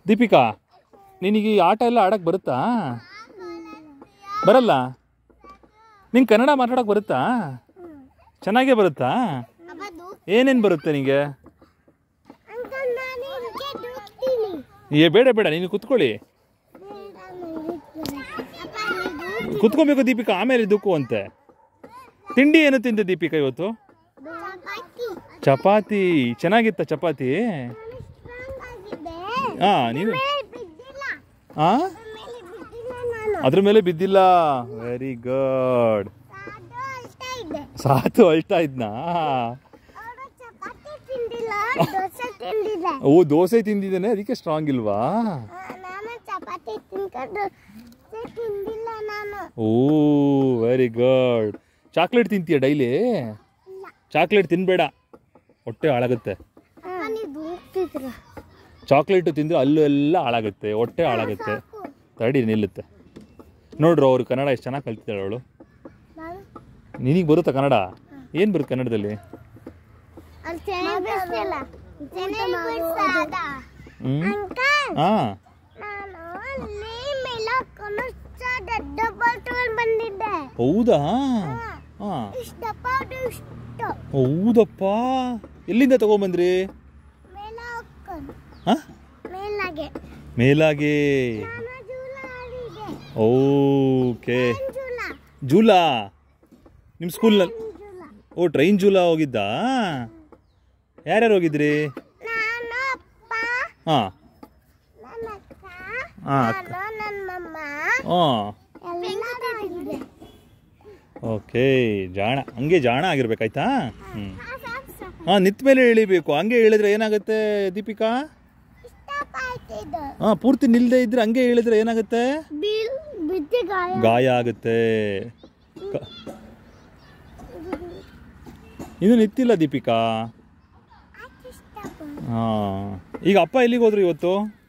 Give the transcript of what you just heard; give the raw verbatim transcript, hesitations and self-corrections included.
ದೀಪಿಕಾ, ನಿನಗೆ ಈ ಆಟ ಎಲ್ಲ ಆಡಕ್ಕೆ ಬರುತ್ತಾ? ಬರಲ್ಲ? ನಿಂಗೆ ಕನ್ನಡ ಮಾತಾಡೋಕೆ ಬರುತ್ತಾ? ಚೆನ್ನಾಗೇ ಬರುತ್ತಾ? ಏನೇನು ಬರುತ್ತೆ ನಿನಗೆ? ಏ ಬೇಡ ಬೇಡ, ನೀನು ಕುತ್ಕೊಳ್ಳಿ. ಕುತ್ಕೊಬೇಕು ದೀಪಿಕಾ, ಆಮೇಲೆ ದುಕ್ಕು ಅಂತೆ. ತಿಂಡಿ ಏನು ತಿಂದೆ ದೀಪಿಕಾ ಇವತ್ತು? ಚಪಾತಿ. ಚೆನ್ನಾಗಿತ್ತ ಚಪಾತಿ? ಹಾ, ನೀನು ಹಾ ಅದ್ರ ಮೇಲೆ ಬಿದ್ದಿಲ್ಲ. Very good. ಸಾತು ಅಳ್ತಾ ಇದ್ನಾ? ಓ, ದೋಸೆ ತಿಂದಿದ್ದಾನೆ, ಅದಕ್ಕೆ ಸ್ಟ್ರಾಂಗ್ ಇಲ್ವಾ? Oh very good. ಚಾಕ್ಲೇಟ್ ತಿಂತೀಯ ಡೈಲಿ? ಚಾಕ್ಲೇಟ್ ತಿನ್ಬೇಡ, ಹೊಟ್ಟೆ ಹಾಳಾಗುತ್ತೆ. ಚಾಕ್ಲೇಟು ತಿಂದರೆ ಅಲ್ಲು ಎಲ್ಲ ಹಾಳಾಗುತ್ತೆ, ಹೊಟ್ಟೆ ಹಾಳಾಗುತ್ತೆ. ತಡಿ, ನಿಲ್ಲುತ್ತೆ. ನೋಡ್ರು ಅವರು ಕನ್ನಡ ಎಷ್ಟು ಚೆನ್ನಾಗಿ ಕಲ್ತಿದ್ದಾಳೆ ಅವಳು. ನಿನಗೆ ಬರುತ್ತಾ ಕನ್ನಡ? ಏನು ಬರುತ್ತೆ ಕನ್ನಡದಲ್ಲಿ? ಹಾಂ, ಹೌದಾ? ಹಾಂ, ಹೌದಪ್ಪ. ಎಲ್ಲಿಂದ ತಗೊಂಬಂದ್ರಿ? ಹಾಂ, ಮೇಲಾಗೆ. ಓಕೆ. ಜೂಲಾ ನಿಮ್ಮ ಸ್ಕೂಲ್ನಲ್ಲಿ? ಓ, ಟ್ರೈನ್ ಜೂಲಾ ಹೋಗಿದ್ದಾ? ಯಾರ್ಯಾರು ಹೋಗಿದ್ರಿ? ಹಾಂ ಹಾಂ ಹಾಂ ಓಕೆ. ಜಾಣ, ಹಂಗೆ ಜಾಣ ಆಗಿರ್ಬೇಕಾಯ್ತಾ? ಹ್ಞೂ ಹಾಂ, ನಿಂತ ಮೇಲೆ ಇಳಿಬೇಕು. ಹಂಗೆ ಇಳಿದ್ರೆ ಏನಾಗುತ್ತೆ ದೀಪಿಕಾ? ಹಾಂ, ಪೂರ್ತಿ ನಿಲ್ಲದೆ ಇದ್ರೆ ಹಂಗೆ ಇಳಿದ್ರೆ ಏನಾಗುತ್ತೆ? ಗಾಯ ಆಗುತ್ತೆ. ಇನ್ನು ನಿಂತಿಲ್ಲ ದೀಪಿಕಾ. ಹಾಂ, ಈಗ ಅಪ್ಪ ಎಲ್ಲಿಗೆ ಹೋದ್ರು ಇವತ್ತು?